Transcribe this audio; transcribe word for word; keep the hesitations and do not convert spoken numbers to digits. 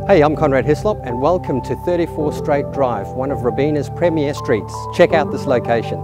Hey, I'm Conrad Hyslop and welcome to thirty-four Straite Drive, one of Robina's premier streets. Check out this location.